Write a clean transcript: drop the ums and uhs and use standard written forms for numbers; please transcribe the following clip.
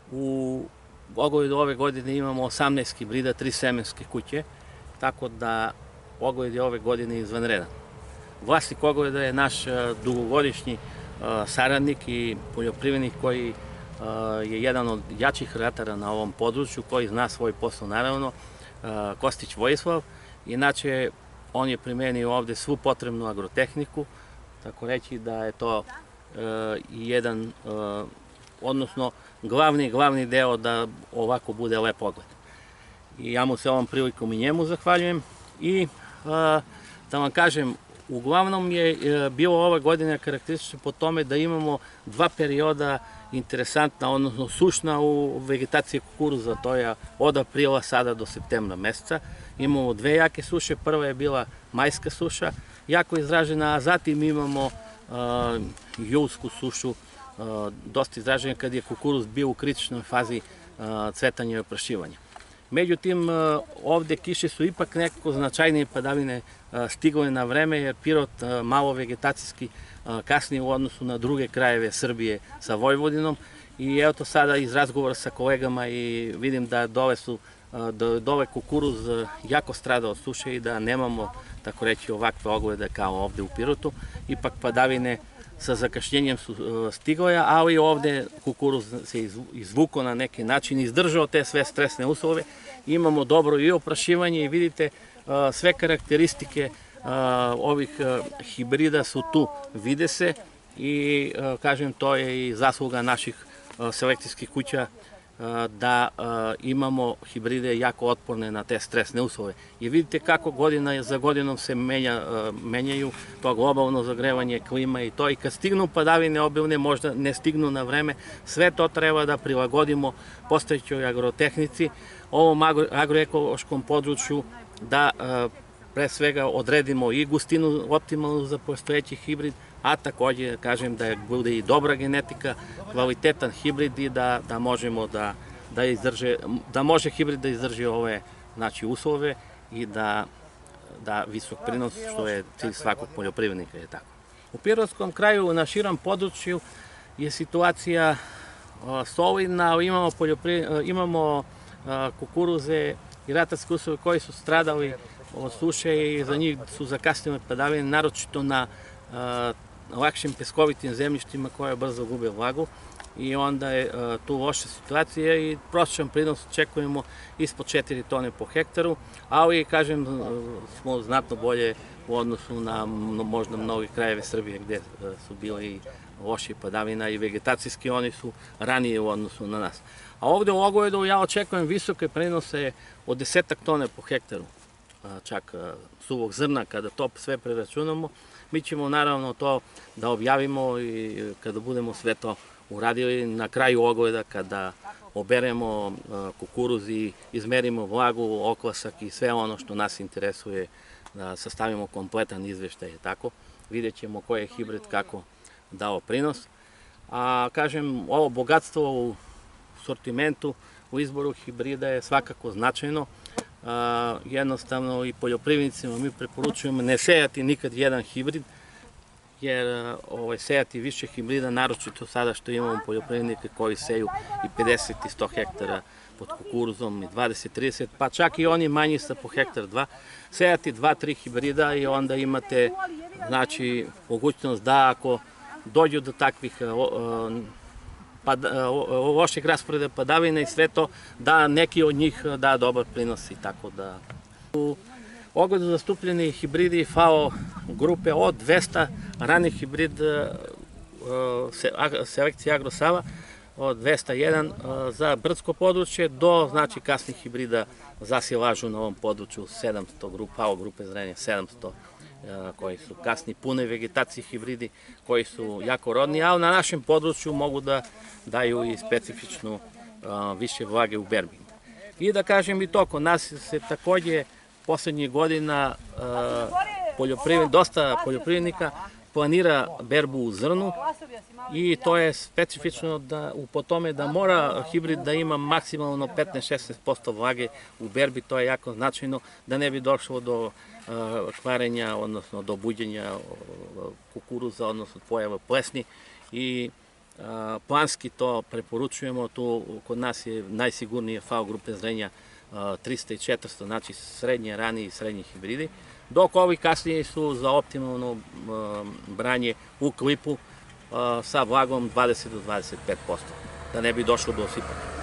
U Ogovidu ove godine imamo 18 hibrida, 3 semenske kuće, tako da Ogojid je ove godine izvanredan. Vlasnik Ogojida je naš dugogodišnji saradnik i poljoprivrednik koji je jedan od jačih ratara na ovom području, koji zna svoj posao naravno, Kostić Vojislav. Inače, on je primenio ovde svu potrebnu agrotehniku, tako reći da je to jedan, odnosno glavni deo da ovako bude lep pogled. I ja mu se ovom prilikom i njemu zahvaljujem. I da vam kažem, uglavnom je bilo ove godine karakteristično po tome da imamo dva perioda interesantna, odnosno sušna u vegetaciji kukuruza, to je od aprila sada do septembra meseca. Imamo dve jake suše, prva je bila majska suša, jako izražena, a zatim imamo julsku sušu, dosta izražena kad je kukuruz bio u kritičnoj fazi cvetanja i oprašivanja. Međutim, ovde kiše su ipak nekako značajnije padavine stigle na vreme, jer Pirot malo vegetacijski kasnije u odnosu na druge krajeve Srbije sa Vojvodinom. I evo to sada iz razgovora sa kolegama i vidim da dole kukuruz jako strada od suše i da nemamo, tako reći, ovakve oglede kao ovde u Pirotu. Ipak padavine sa zakašnjenjem su stigle, ali ovde kukuruz se izvukao na neki način, izdržao te sve stresne uslove. Imamo dobro i oprašivanje i vidite sve karakteristike ovih hibrida su tu, vide se i kažem to je i zasluga naših selekcijskih kuća da imamo hibride jako otporne na te stresne uslove. I vidite kako godina za godinom se menjaju, to globalno zagrevanje, klima i to. I kad stignu padavine obilne, možda ne stignu na vreme, sve to treba da prilagodimo postojećoj agrotehnici, ovom agroekološkom području, da pre svega odredimo i gustinu optimalnu za postojeći hibrid, a takođe kažem da bude i dobra genetika, kvalitetan hibrid i da možemo da može hibrid da izdrži ove uslove i da visok prinos, što je cilj svakog poljoprivrednika, je tako. U Pirotskom kraju, na širom području, je situacija solidna, imamo kukuruze i ratarske usove koji su stradali od suše i za njih su zakasnile padavine, naročito na lakšim peskovitim zemljištima koje brzo gube vlagu i onda je tu loša situacija i prosječan prinos očekujemo ispod 4 tone po hektaru, ali kažem smo znatno bolje u odnosu na možda mnogi krajeve Srbije gde su bile i lošije padavina i vegetacijski oni su ranije u odnosu na nas. A ovde u Ogovidu ja očekujem visoke prinose od 10 tone po hektaru, čak suvog zrna, kada to sve preračunamo. Mi ćemo naravno to da objavimo i kada budemo sve to uradili na kraju Ogojida, kada oberemo kukuruz i izmerimo vlagu, oklasak i sve ono što nas interesuje, da sastavimo kompletan izveštaj, tako. Vidjet ćemo koji je hibrid kako dao prinos. A kažem, ovo bogatstvo u sortimentu, u izboru hibrida je svakako značajno. Jednostavno i poljoprivrednicima mi preporučujemo ne sejati nikad jedan hibrid, jer sejati više hibrida, naročito sada što imamo poljoprivrednike koji seju i 50 i 100 hektara pod kukuruzom i 20-30, pa čak i oni manji sa po hektar 2, sejati 2-3 hibrida i onda imate mogućnost da ako dođu do takvih loših rasporeda padavina i sve to, da neki od njih da dobar prinos i tako da. U Ogovidu zastupljeni hibridi FAO grupe od 200 ranih hibrid selekcije Agrosava, od 201 za brdsko područje do kasnih hibrida za silažu na ovom području 700 FAO grupe zrenja 700 koji su kasni pune vegetacije hibridi, koji su jako rodni, ali na našem području mogu da daju i specifičnu više vlage u berbi. I da kažem i to, kod nas se takođe poslednjih godina dosta poljoprivrednika planira berbu u zrnu i to je specifično po tome da mora hibrid da ima maksimalno 15-16% vlage u berbi, to je jako značajno da ne bi došlo do kvarenja, odnosno do buđenja kukuruza, odnosno pojava plesni i Planski to preporučujemo, tu kod nas je najsigurnije FAO grupe zrenja 300 i 400, znači srednje, rani i srednji hibridi, dok ovi kasnije su za optimalno branje u klipu sa vlagom 20 do 25%, da ne bi došlo do osipanja.